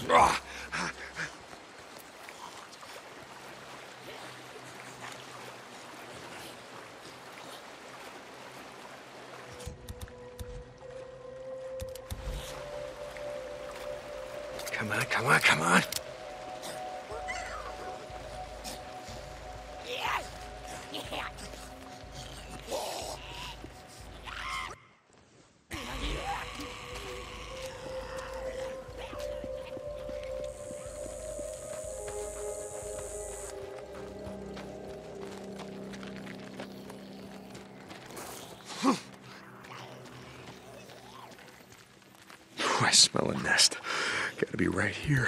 Come on, come on, come on. I smell a nest. Gotta be right here.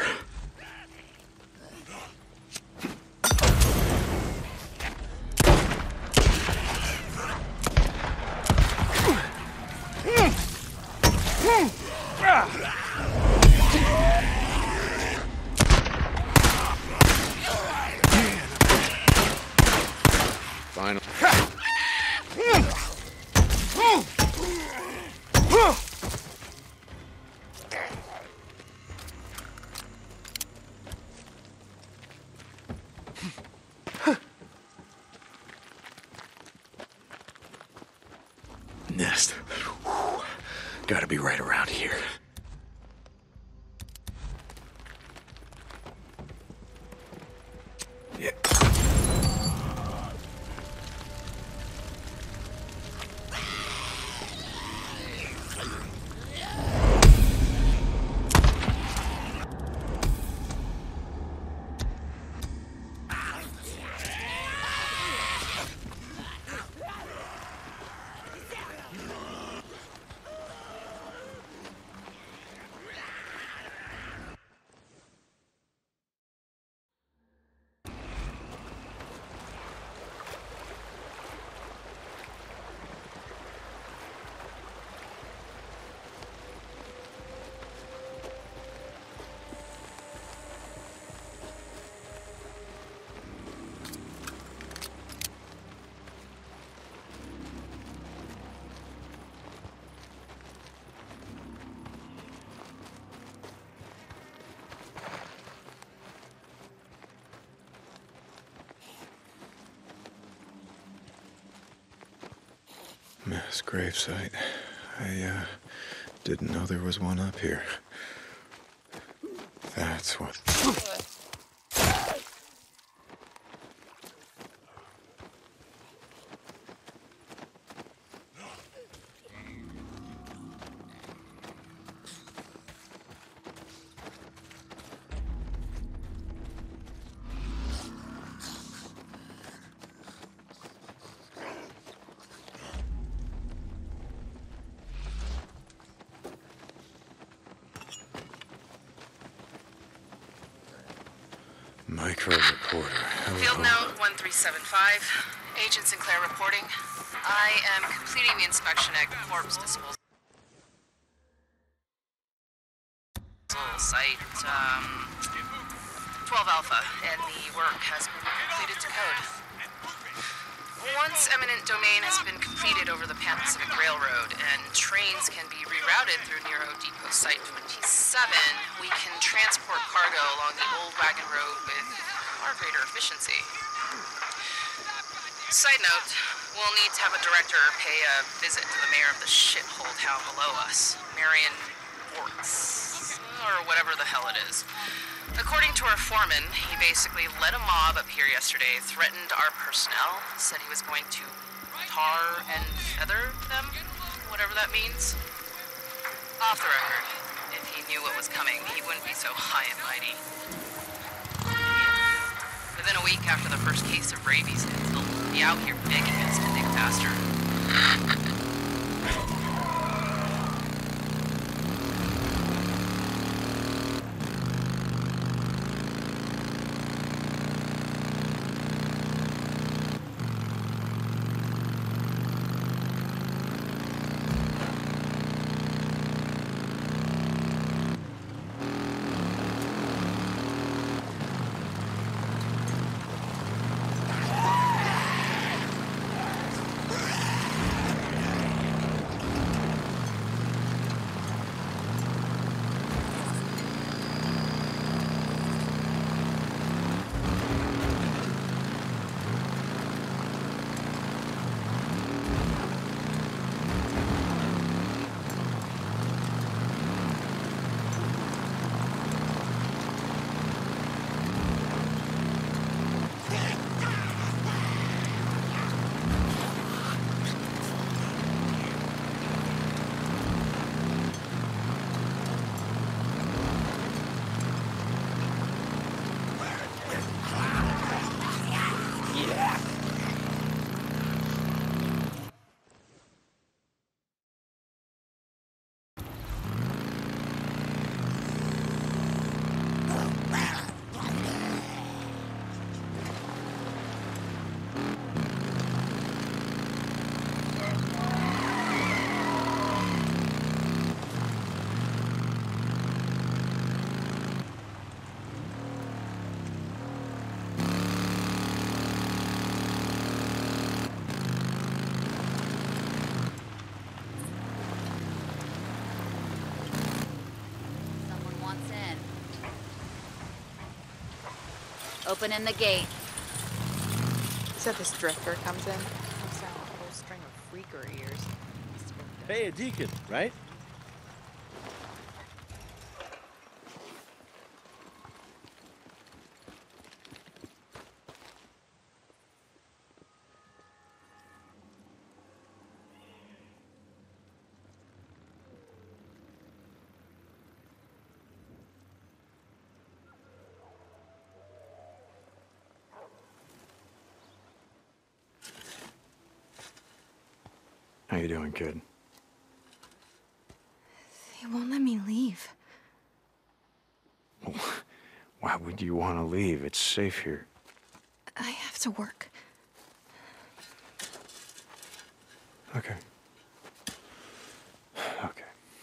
Final. Nest. Whew. Gotta be right around here. Yeah. Mass gravesite. I didn't know there was one up here. That's what... Micro recorder. Field note 1375. Agent Sinclair reporting. I am completing the inspection at corpse disposal site 12 Alpha, and the work has been completed to code. Once eminent domain has been completed over the Pan-Pacific Railroad and trains can be rerouted through Nero Depot Site 27, we can transport cargo along the old wagon road with far greater efficiency. Side note, we'll need to have a director pay a visit to the mayor of the shithole town below us, Marion Orts, or whatever the hell it is. According to our foreman, he basically led a mob up here yesterday, threatened our personnel, said he was going to tar and feather them, whatever that means. Off the record, if he knew what was coming, he wouldn't be so high and mighty. Within a week after the first case of rabies, he'll be out here begging us to dig faster. Opening the gate. So this drifter comes in. Comes down a whole string of freaker ears. Hey, a deacon, right? How you doing, kid? They won't let me leave. Why would you want to leave? It's safe here. I have to work. Okay. Okay.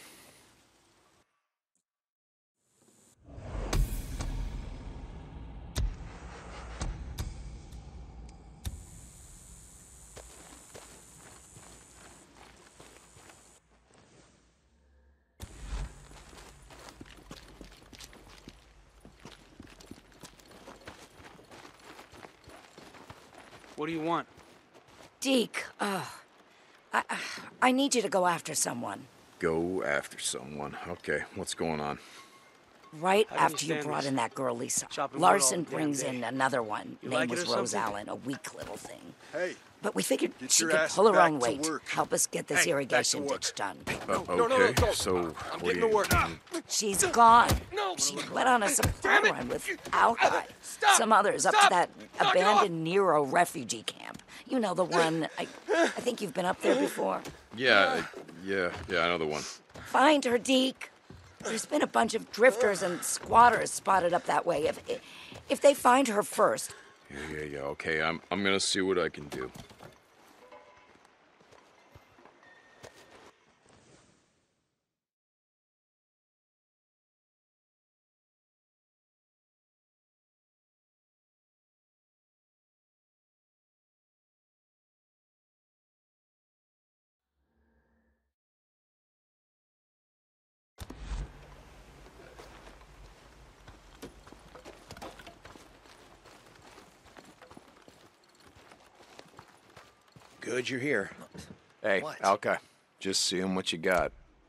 What do you want? Deke, I need you to go after someone. Go after someone. Okay, what's going on? Right How do you after you stand brought this? in that girl, Lisa. Chopping wood Larson all the damn brings day. in another one. You Name like it was or Rose something? Allen, a weak little thing. Hey, But we figured Get she your could ass pull her back own to weight, work. help us get this Hey, back irrigation to work. ditch done. Okay, no, so I'm what do getting you... to work. She's gone. No. She went on a supply Damn it! run without I. Stop! Some others up to Stop! that Knock it off! abandoned Nero refugee camp. You know the one. I think you've been up there before. Yeah, I know the one. Find her, Deke. There's been a bunch of drifters and squatters spotted up that way. If they find her first. Yeah, okay, I'm gonna see what I can do. Good you're here. Hey, What? Alka, just seeing what you got.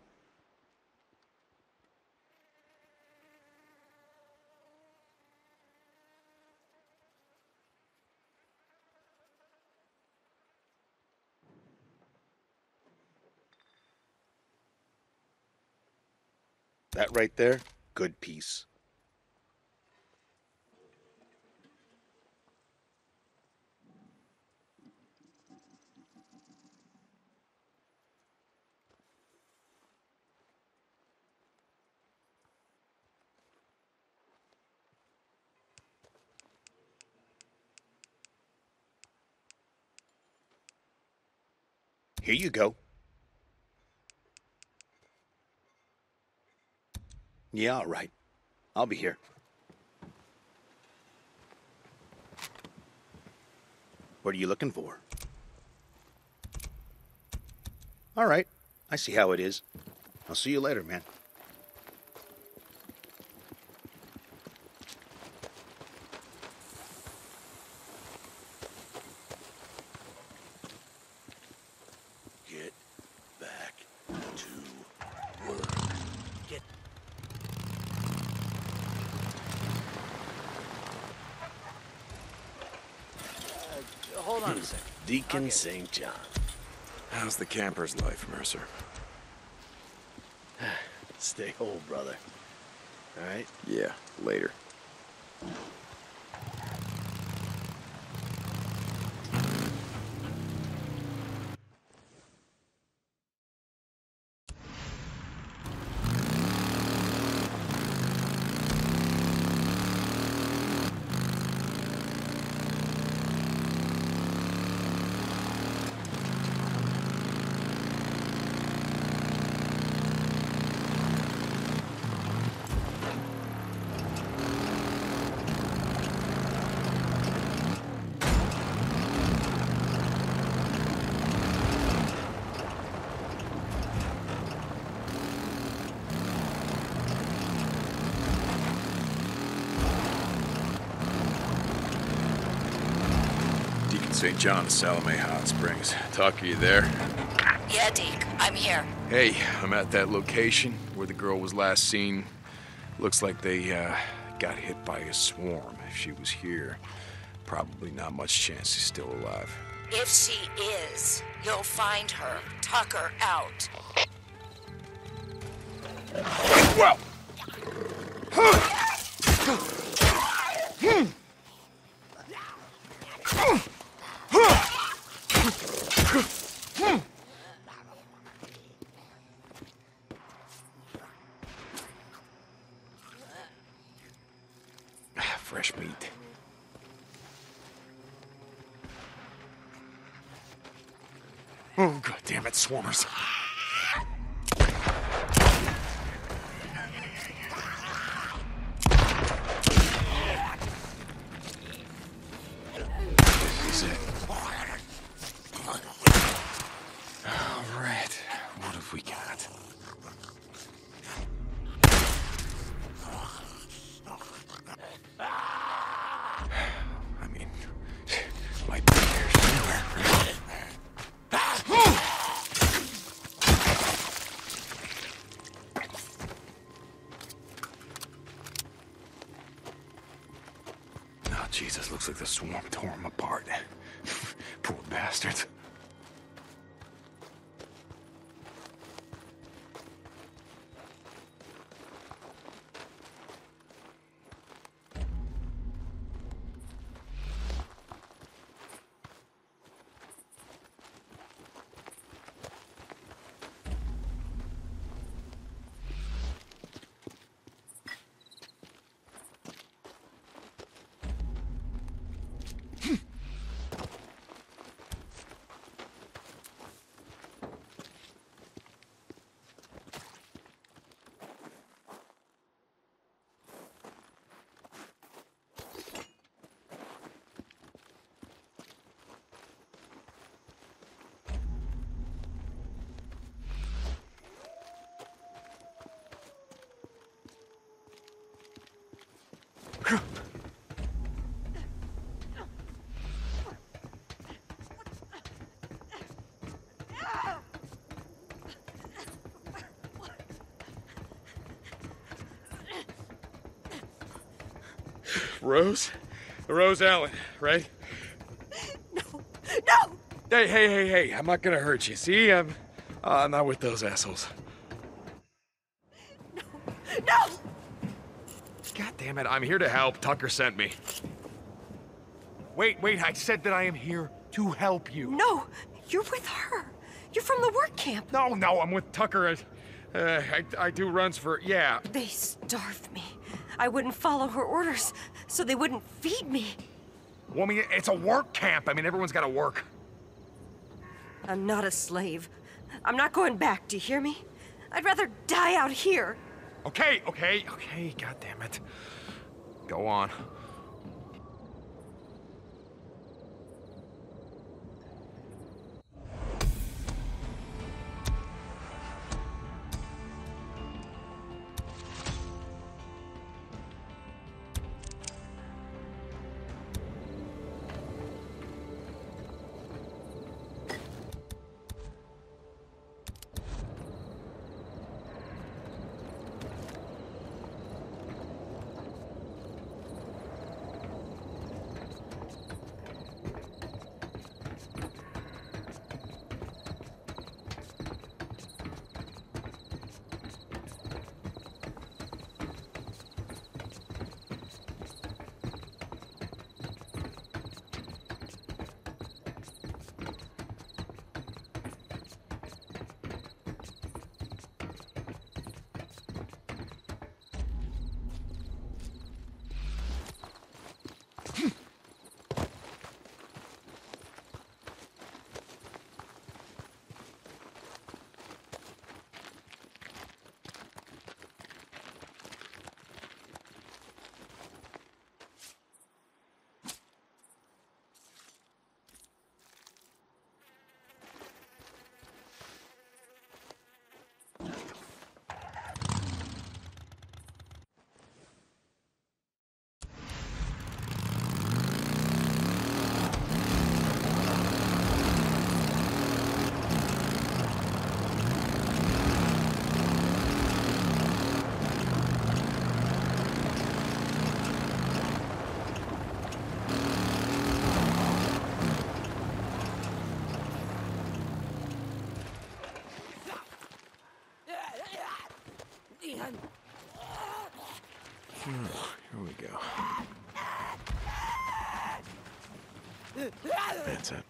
That right there, good piece. Here you go. Yeah, all right. I'll be here. What are you looking for? All right. I see how it is. I'll see you later, man. Get back to work. Get. Hold on a second. Deacon St. John. How's the camper's life, Mercer? Stay whole, brother. All right? Yeah, later. St. John Salome Hot Springs. Tucker, you there? Yeah, Deke, I'm here. Hey, I'm at that location where the girl was last seen. Looks like they, got hit by a swarm. If she was here, probably not much chance she's still alive. If she is, you'll find her. Tucker out. Well! Fresh meat. Oh, God damn it, swarmers. This is it. All right, what have we got? I mean, might be here somewhere, right? Oh, Jesus, looks like the swarm tore him apart. Poor bastards. Rose Allen, right? No! Hey, I'm not gonna hurt you. See, I'm not with those assholes. No! God damn it, I'm here to help. Tucker sent me. Wait, I said that I am here to help you. No, you're with her. You're from the work camp. No, I'm with Tucker. I do runs for, yeah. They starved me. I wouldn't follow her orders, so they wouldn't feed me. Well, I mean, it's a work camp. I mean, everyone's gotta work. I'm not a slave. I'm not going back, do you hear me? I'd rather die out here. Okay, God damn it. Go on. That's it.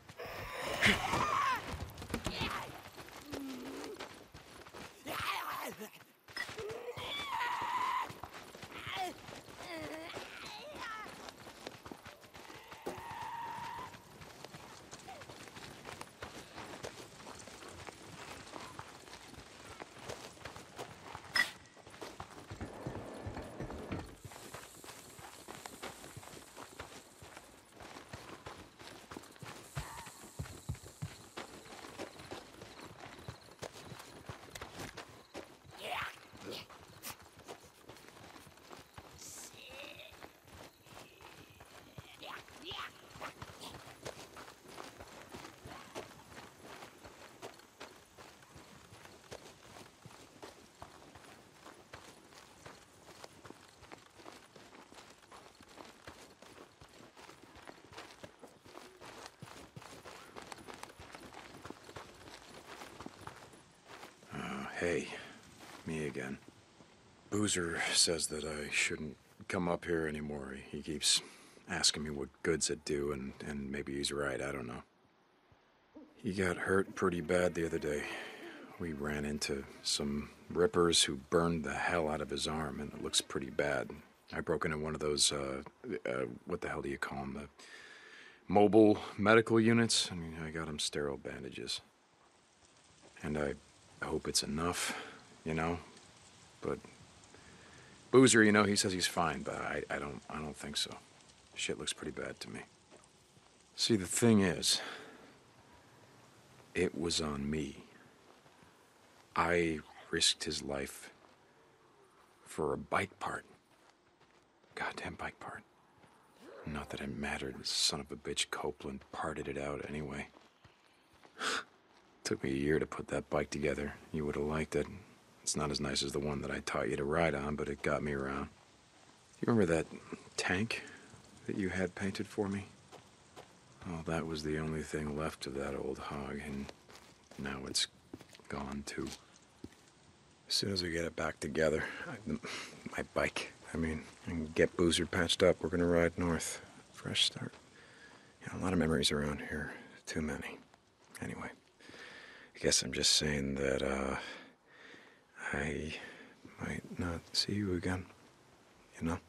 Hey, me again. Boozer says that I shouldn't come up here anymore. He keeps asking me what good's it do, and maybe he's right, I don't know. He got hurt pretty bad the other day. We ran into some rippers who burned the hell out of his arm, and it looks pretty bad. I broke into one of those, what the hell do you call them? The mobile medical units? I mean, I got him sterile bandages. And I hope it's enough, you know? But Boozer, you know, he says he's fine, but I don't think so. Shit looks pretty bad to me. See, the thing is, it was on me. I risked his life for a bike part. Goddamn bike part. Not that it mattered. The son of a bitch Copeland parted it out anyway. Took me a year to put that bike together. You would have liked it. It's not as nice as the one that I taught you to ride on, but it got me around. You remember that tank that you had painted for me? Oh, that was the only thing left of that old hog, and now it's gone too. As soon as we get it back together, my bike, I mean, and get Boozer patched up, we're gonna ride north. Fresh start. Yeah, a lot of memories around here. Too many. Anyway, I guess I'm just saying that, I might not see you again, you know?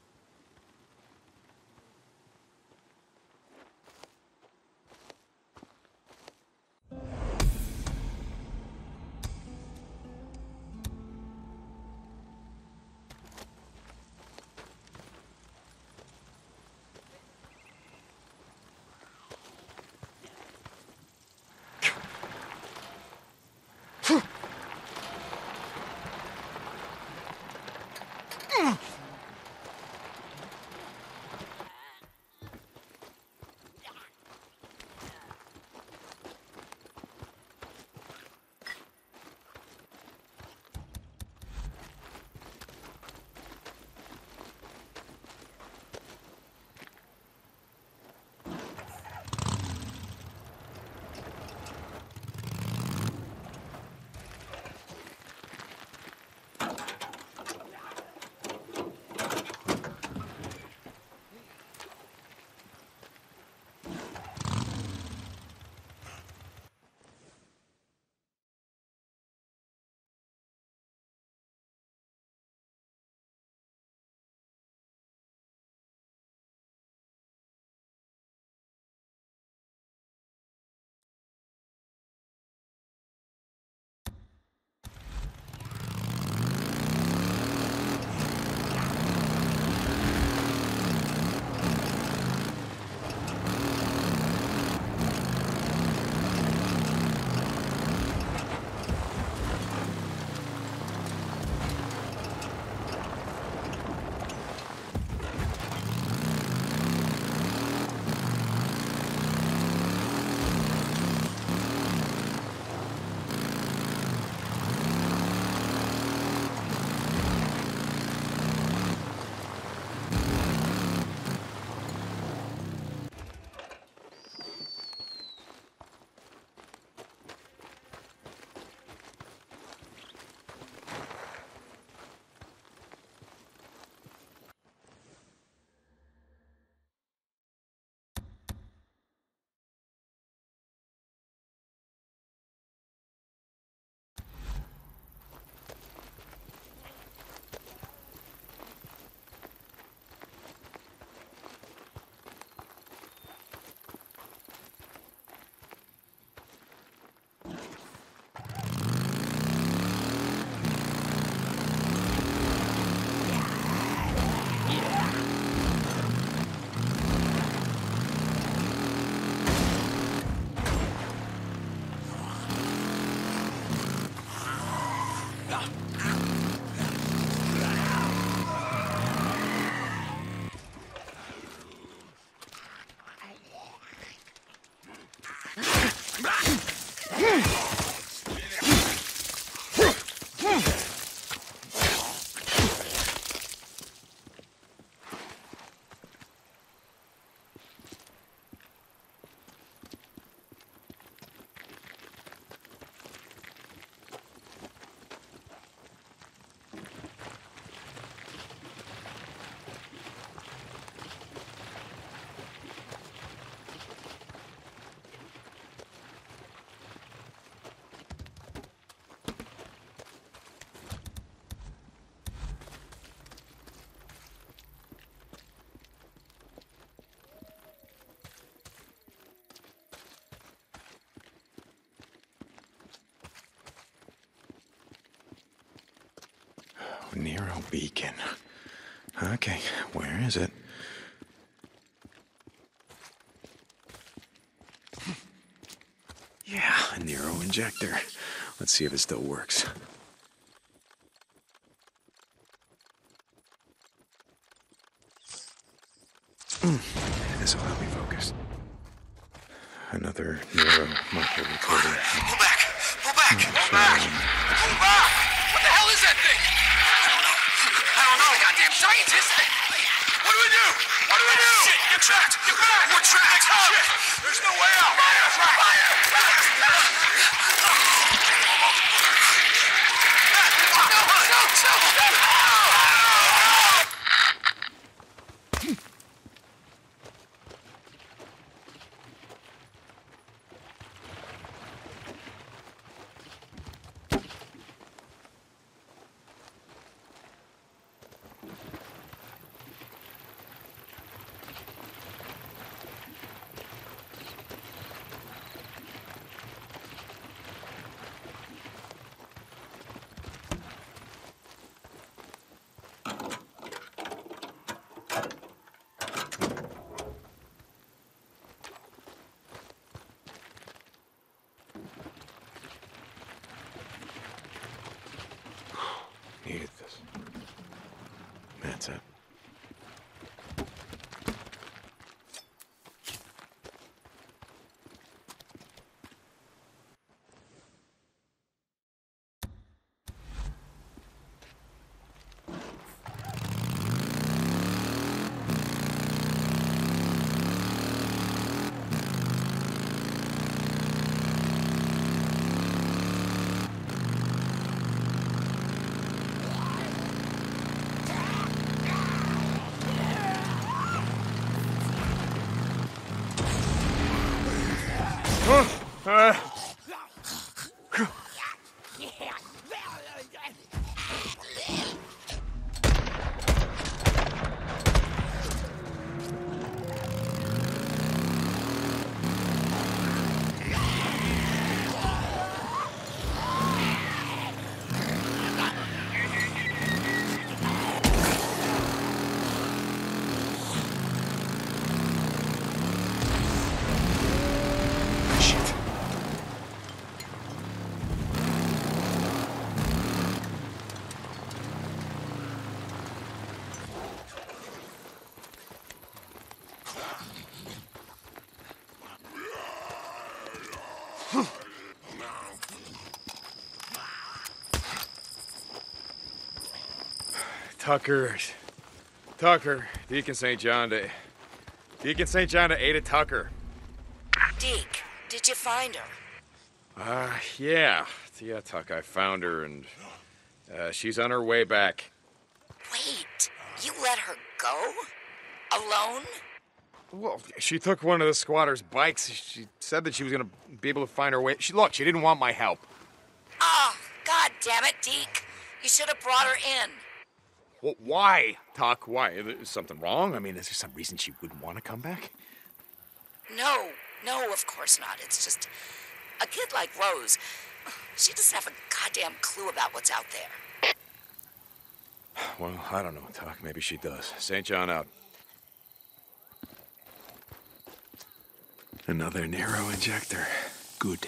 Nero Beacon. Okay, where is it? Yeah, a Nero injector. Let's see if it still works. This will help me focus. Another Nero micro recorder. Pull back! Pull back! Pull back! Pull back! What the hell is that thing? I don't know, goddamn scientist! What do we do? What do we do? Shit, get trapped! Get back! We're trapped! Shit! There's no way out! Fire! Fire! Needed this. That's it. Tucker, Deacon St. John to Ada Tucker. Deke, did you find her? Yeah, Tuck, I found her, and she's on her way back. Wait, you let her go? Alone? Well, she took one of the squatters' bikes. She said that she was gonna be able to find her way. She didn't want my help. Oh, God damn it, Deke. You should have brought her in. Well, why, Tuck? Why? Is something wrong? I mean, is there some reason she wouldn't want to come back? No, of course not. It's just a kid like Rose. She doesn't have a goddamn clue about what's out there. Well, I don't know, Tuck. Maybe she does. St. John out. Another Nero injector. Good.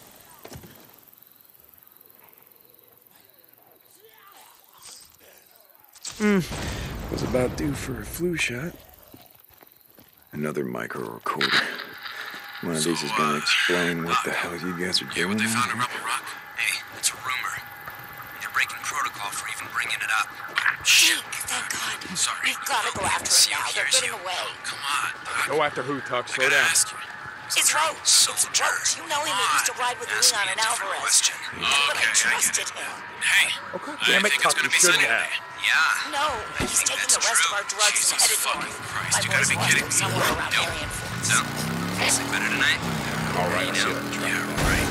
Was about due for a flu shot. Another micro recorder. One of these is gonna explain what the hell you guys are Hear doing. what they found at Rebel Rock? Hey, it's a rumor. They're breaking protocol for even bringing it up. Shit. Thank God. Sorry. We've got to go after him now. They're getting away. Come on, Doc. Go after who, Tuck? I Slow gotta down. ask you. It's Roach. It's Roach. You know him. He used to ride with Ask Leon me a and different Alvarez. question. But I Okay, trusted him. Hey, Oh, God I damn it, think Tuck, it's gonna you be shouldn't sunny have. today. Yeah. No, I he's think taking that's the rest of true. our drugs Jesus and headed fucking north. Christ, My you gotta boys be lost kidding him me. somewhere around Dope. Marion Forks. So, sleep better tonight? All right, You I'll see know? you later. Yeah, right.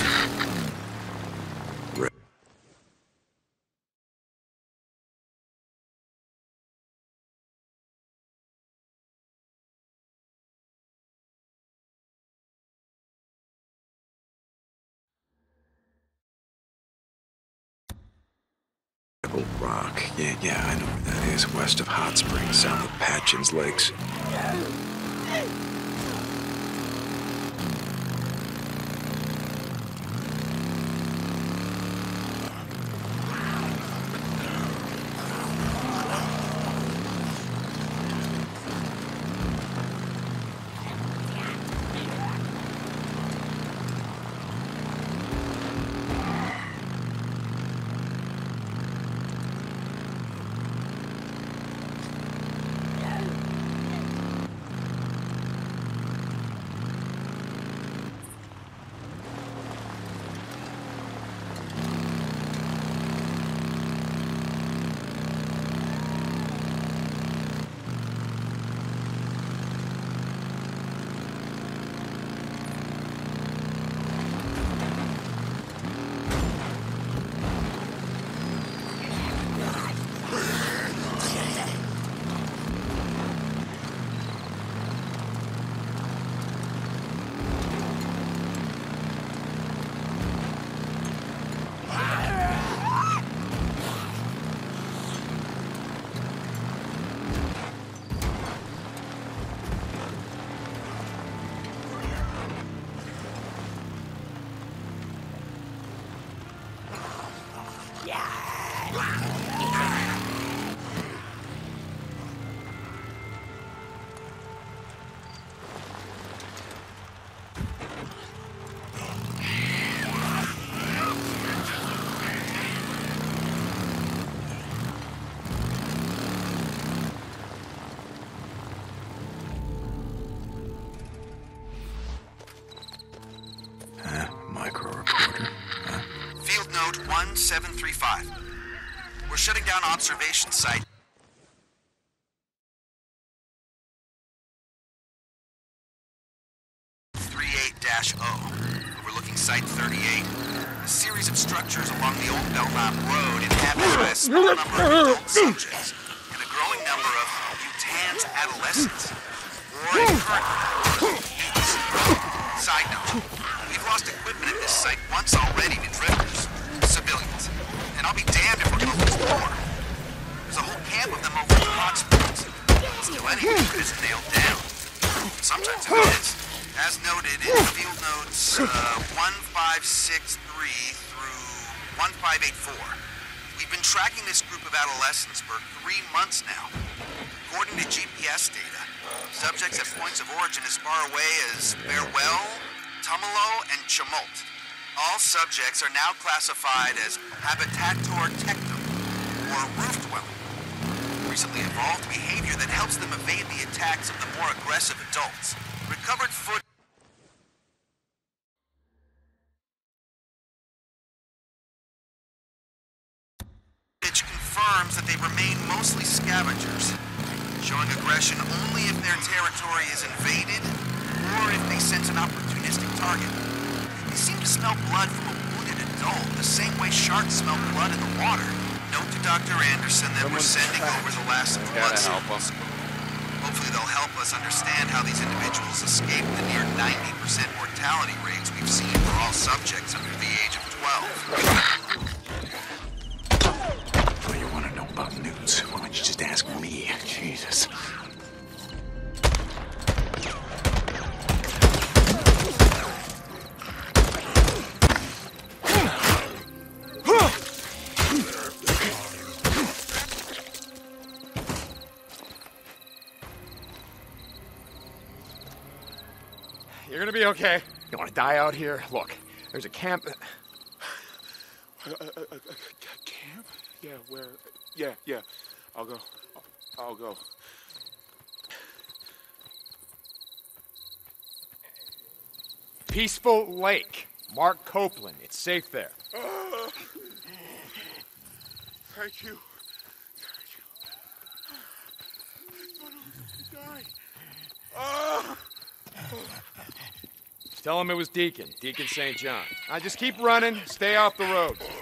Rebel Rock. Yeah, I know where that is. West of Hot Springs, south of Patchin's Lakes. Micro recorder. Field note 1735. We're shutting down observation site 38-0, overlooking site 38. A series of structures along the old Belknap Road inhabited by a small number of adult subjects and a growing number of mutant adolescents. Or current youths. Side note, we've lost equipment at this site once already to drifters, civilians. And I'll be damned if we're gonna lose more. There's a whole camp of them over in hot springs. Still anything that isn't nailed down. Sometimes it is. As noted in field notes 1563 through 1584. We've been tracking this group of adolescents for 3 months now. According to GPS data, subjects at points of origin as far away as Farewell, Tumalo, and Tumult. All subjects are now classified as habitator tectum, or roof dwelling. Recently evolved behavior that helps them evade the attacks of the more aggressive adults. Recovered footage confirms that they remain mostly scavengers, showing aggression only if their territory is invaded or if they sense an opportunistic target. They seem to smell blood from a wounded adult the same way sharks smell blood in the water. Note to Dr. Anderson that we're sending over the last of the blood samples. Hopefully they'll help us understand how these individuals escaped the near 90% mortality rates we've seen for all subjects under the age of 12. Well, you want to know about newts? Why don't you just ask me? Jesus. You're gonna be okay. You wanna die out here? Look, there's a camp. Camp? Yeah, where? Yeah. I'll go. Peaceful Lake. Mark Copeland. It's safe there. Thank you. Tell him it was Deacon St. John. Just keep running, stay off the road.